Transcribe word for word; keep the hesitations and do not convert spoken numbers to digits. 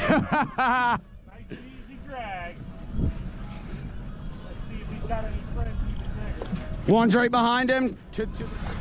Nice and easy drag. Let's see if he's got any friends even bigger. One's right behind him. Two, two.